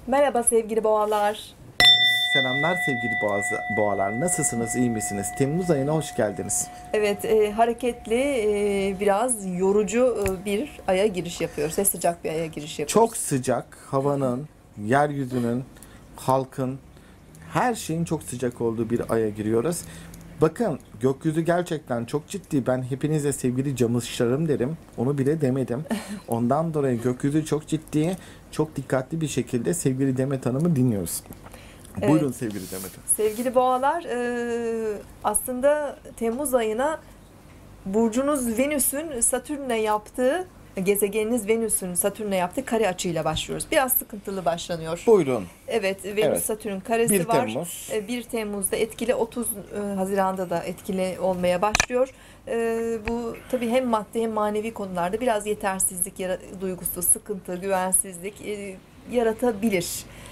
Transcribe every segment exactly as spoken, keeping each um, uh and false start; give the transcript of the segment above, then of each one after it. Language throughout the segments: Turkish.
Merhaba sevgili boğalar. Selamlar sevgili boğaz, boğalar. Nasılsınız, iyi misiniz? Temmuz ayına hoş geldiniz. Evet, e, hareketli, e, biraz yorucu e, bir aya giriş yapıyoruz. Ve sıcak bir aya giriş yapıyoruz. Çok sıcak, havanın, yeryüzünün, halkın, her şeyin çok sıcak olduğu bir aya giriyoruz. Bakın gökyüzü gerçekten çok ciddi. Ben hepinize sevgili camışlarım derim. Onu bile demedim. Ondan dolayı gökyüzü çok ciddi, çok dikkatli bir şekilde sevgili Demet Hanım'ı dinliyoruz. Evet. Buyurun sevgili Demet Hanım. Sevgili boğalar, e, aslında Temmuz ayına burcunuz Venüs'ün Satürn'le yaptığı, gezegeniniz Venüs'ün Satürn'le yaptığı kare açıyla başlıyoruz. Biraz sıkıntılı başlanıyor. Buyurun. Evet, Venüs Evet. Satürn karesi bir var. Temmuz. E, bir Temmuz'da etkili, otuz Haziran'da da etkili olmaya başlıyor. E, Bu tabii hem maddi hem manevi konularda biraz yetersizlik yara- duygusu, sıkıntı, güvensizlik e, yaratabilir.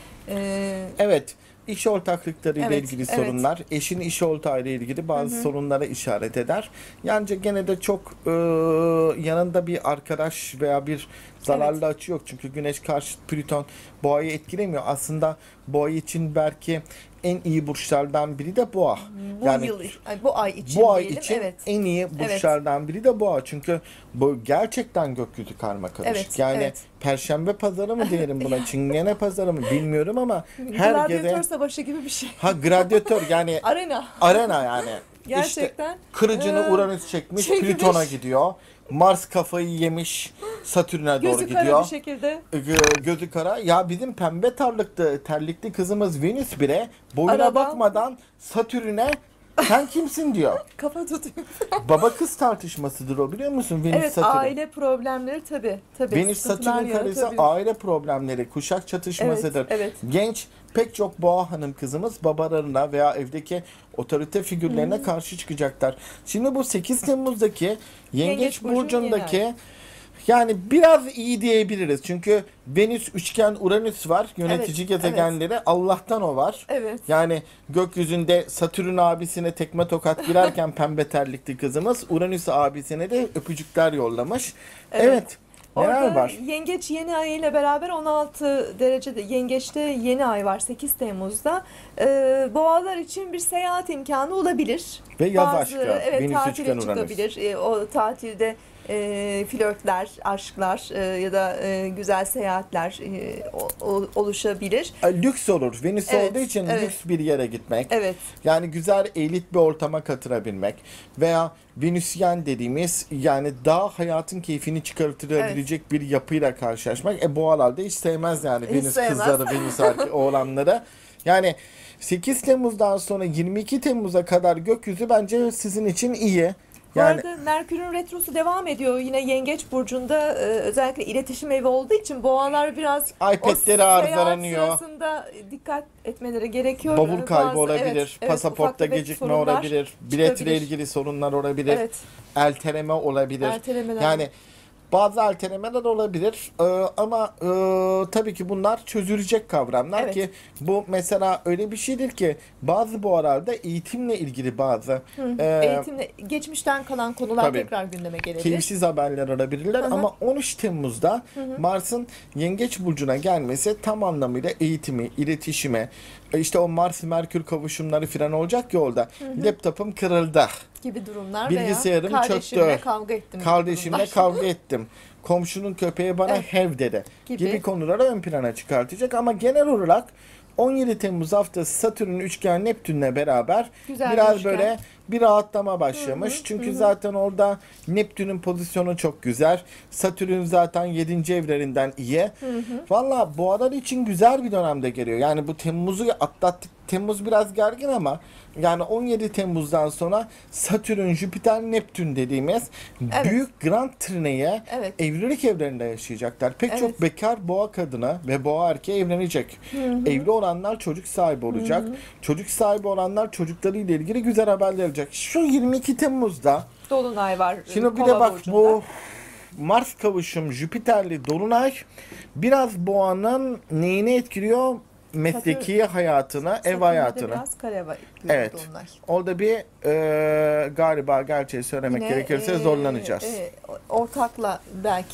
E, Evet, iş ortaklıkları ile Evet, ilgili evet. sorunlar, eşin iş ortağı ile ilgili bazı Hı hı. sorunlara işaret eder. Yani gene de çok e, yanında bir arkadaş veya bir zararlı açı yok. Çünkü Güneş karşıt Plüton Boğa'yı etkilemiyor. Aslında Boğa için belki en iyi burçlardan biri de Boğa. bu Yani yıl, ay, bu ay için bu ay diyelim. için Evet. en iyi burçlardan biri de Boğa. Çünkü bu gerçekten gökyüzü karma karışık. Evet, yani evet. Perşembe pazarı mı diyelim buna, Çingene pazarı mı bilmiyorum ama her Gladyatör gece savaşı gibi bir şey. ha gladyatör yani Arena. arena yani. Gerçekten. İşte kırıcını Ee, Uranüs çekmiş, çekmiş. Plüton'a gidiyor. Mars kafayı yemiş, Satürn'e doğru Gözü kara gidiyor. bir şekilde. Gö- gözü kara. Ya bizim pembe tarlıklı, terlikli kızımız Venüs bile boyuna Arada- bakmadan Satürn'e sen kimsin diyor. Kafa tutuyor. Baba kız tartışmasıdır o, biliyor musun? Venüs Evet, Satürn. aile problemleri tabii. tabii Venüs sıkıntılar Satürn karesi yaratabilir. aile problemleri, kuşak çatışmasıdır. Evet, evet. Genç pek çok boğa hanım kızımız babalarına veya evdeki otorite figürlerine karşı çıkacaklar. Şimdi bu sekiz Temmuz'daki Yengeç, Yengeç burcunun burcundaki yeni yani biraz iyi diyebiliriz. Çünkü Venüs üçgen Uranüs var. Yönetici Evet, gezegenleri. Allah'tan o var. Evet. Yani gökyüzünde Satürn abisine tekme tokat girerken pembe terlikli kızımız Uranüs abisine de öpücükler yollamış. Evet. Evet. Neler Orada var? Yengeç yeni ay ile beraber on altı derecede, Yengeç'te yeni ay var sekiz Temmuz'da. Ee, boğalar için bir seyahat imkanı olabilir. Ve yaz Bazı, aşkı. Evet, Venüs tatile üçgen Uranüs. çıkabilir. Ee, o tatilde e, flörtler, aşklar e, ya da e, güzel seyahatler e, o- o- oluşabilir. E, Lüks olur. Venüs Evet, olduğu için evet. lüks bir yere gitmek. Evet. Yani güzel elit bir ortama katılabilmek veya Venüsyen dediğimiz yani daha hayatın keyfini çıkartılabilecek bir yapıyla karşılaşmak. E boğalar da hiç sevmez yani Hiç Venüs sevmez. kızları, Venüs erke- oğlanları. Yani sekiz Temmuz'dan sonra yirmi iki Temmuz'a kadar gökyüzü bence sizin için iyi. Bu Yani arada Merkür'ün retrosu devam ediyor. Yine Yengeç burcunda e, özellikle iletişim evi olduğu için boğalar biraz iPad'leri o seyahat arızalanıyor. sırasında dikkat etmeleri gerekiyor. Bavul Bazı- kaybı olabilir, evet, evet, pasaportta ufak tefek gecikme sorunlar olabilir, biletle çıkabilir. ilgili sorunlar olabilir, Evet, erteleme olabilir. ertelemeler. Yani bazı ertelemeler olabilir Ee, ama e, tabii ki bunlar çözülecek kavramlar Evet. ki bu mesela öyle bir şeydir ki bazı bu arada eğitimle ilgili bazı e, Eğitimle geçmişten kalan konular tabii. tekrar gündeme gelebilir. keyifsiz haberler alabilirler Hı hı. ama on üç Temmuz'da Mars'ın Yengeç burcuna gelmesi tam anlamıyla eğitimi, iletişime, e, işte o Mars Merkür kavuşumları falan olacak ya orada. Laptopum kırıldı. Gibi durumlar Bilgisayarım veya çöktü. kardeşimle kavga ettim. gibi Kardeşimle durumlar. kavga ettim. Komşunun köpeği bana Evet. hev dedi. Gibi. Gibi. konuları ön plana çıkartacak ama genel olarak on yedi Temmuz haftası Satürn üçgen Neptün'le beraber Güzel bir biraz üçgen. böyle bir rahatlama başlamış. Çünkü zaten orada Neptün'ün pozisyonu çok güzel. Satürn zaten yedinci evlerinden iyi. Valla boğalar için güzel bir dönemde geliyor. Yani bu Temmuz'u atlattık. Temmuz biraz gergin ama yani on yedi Temmuz'dan sonra Satürn, Jüpiter, Neptün dediğimiz Evet. büyük grand trineye Evet. evlilik evlerinde yaşayacaklar. Pek Evet. çok bekar boğa kadına ve boğa erkeği evlenecek. Evli olanlar çocuk sahibi olacak. Çocuk sahibi olanlar çocuklarıyla ilgili güzel haberler alacak. Şu yirmi iki Temmuz'da Dolunay var. şimdi bir Kova de bak burcunda. bu Mars kavuşum Jüpiter'li Dolunay biraz boğanın neyini etkiliyor? Mesleki hayatına, ev Satürn'de hayatına. biraz kare var. Evet. Dolunay. Orada bir e, galiba gerçeği söylemek Yine, gerekirse e, zorlanacağız. e, ortakla belki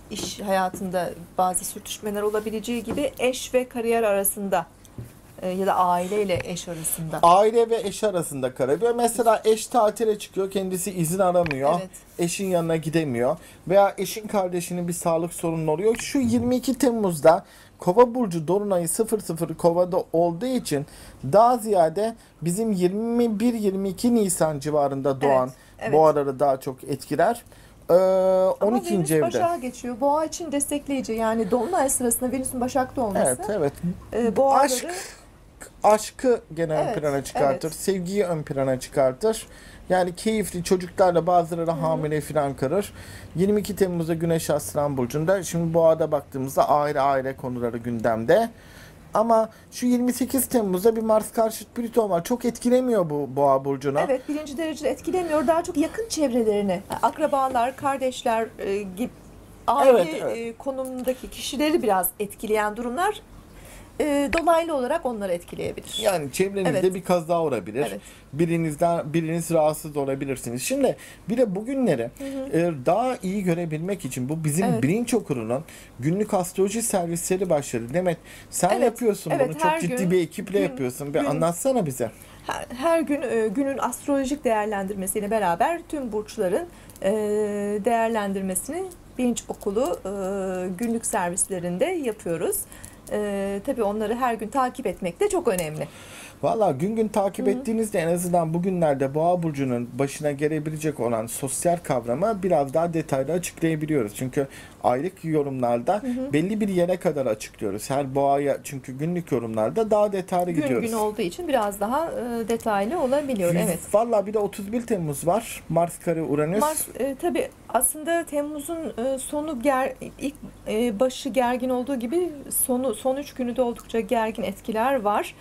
iş hayatında bazı sürtüşmeler olabileceği gibi eş ve kariyer arasında e, ya da aileyle eş arasında. Aile ve eş arasında karabıyor. Mesela eş tatile çıkıyor, kendisi izin aramıyor. Evet. Eşin yanına gidemiyor. Veya eşin kardeşinin bir sağlık sorunu oluyor. Şu yirmi iki Temmuz'da Kova burcu dolunayı sıfır sıfır Kova'da olduğu için daha ziyade bizim yirmi bir yirmi iki Nisan civarında doğan Evet, evet. boğaları daha çok etkiler. Ee, on Ama ikinci Venüs evde. Başak'a geçiyor. Boğa için destekleyici. Yani dolunay sırasında Venüs'ün Başak'ta olması Evet, evet. e, boğaları Aşk aşkı gene Evet, ön plana çıkartır. evet. Sevgiyi ön plana çıkartır. Yani keyifli çocuklarla bazıları hamile falan kalır. yirmi iki Temmuz'da Güneş Aslan Burcu'nda. Şimdi Boğa'da baktığımızda aile aile konuları gündemde. Ama şu yirmi sekiz Temmuz'da bir Mars karşıt Plüton var. Çok etkilemiyor bu Boğa burcunu. evet birinci derecede etkilemiyor. Daha çok yakın çevrelerini, yani akrabalar, kardeşler e, gibi aile Evet, evet. e, konumundaki kişileri biraz etkileyen durumlar e, dolaylı olarak onları etkileyebilir. Yani çevrenizde Evet. bir kaza olabilir. Evet. Birinizden biriniz rahatsız olabilirsiniz. Şimdi bir de bugünleri e, daha iyi görebilmek için bu bizim Evet. bilinç okurunun günlük astroloji servisleri başladı. Demet sen Evet, yapıyorsun evet, bunu. Çok her ciddi gün- bir ekiple gün- yapıyorsun. Bir gün- anlatsana bize. Her, her gün e, günün astrolojik değerlendirmesiyle beraber tüm burçların e, değerlendirmesini Bilinç Okulu e, günlük servislerinde yapıyoruz. E, tabii onları her gün takip etmek de çok önemli. Valla gün gün takip ettiğinizde en azından bugünlerde Boğa burcunun başına gelebilecek olan sosyal kavramı biraz daha detaylı açıklayabiliyoruz. Çünkü aylık yorumlarda belli bir yere kadar açıklıyoruz. Her Boğa'ya çünkü günlük yorumlarda daha detaylı Gün gidiyoruz. gün olduğu için biraz daha e, detaylı olabiliyor. Evet. Valla bir de otuz bir Temmuz var. Mars kare Uranüs. Mars e, tabii aslında Temmuz'un e, sonu ger, ilk e, başı gergin olduğu gibi sonu son üç günü de oldukça gergin etkiler var.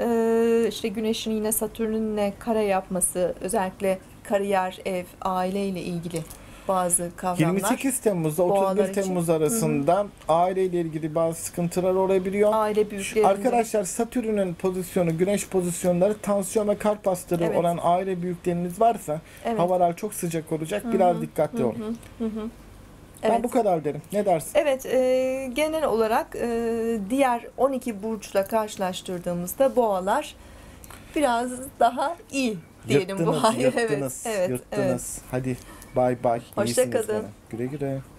E, işte Güneş'in yine Satürn'ün yine kare yapması, özellikle kariyer, ev, aileyle ilgili bazı kavramlar. yirmi sekiz Temmuz'da Boğalar otuz bir için. Temmuz arasında aileyle ilgili bazı sıkıntılar olabiliyor. Aile büyüklerinde. Arkadaşlar Satürn'ün pozisyonu, Güneş pozisyonları, tansiyon ve kalp hastalığı Evet. olan aile büyükleriniz varsa Evet. havalar çok sıcak olacak. Biraz dikkatli olun. Hı hı. Ben Evet. bu kadar derim. Ne dersin? Evet, e, genel olarak e, diğer on iki burçla karşılaştırdığımızda boğalar biraz daha iyi diyelim bu Yırttınız, hayır. yırttınız, Evet, evet, yırttınız. evet. Hadi bay bay. Hoşça İyisiniz kalın. gene. Güle güle.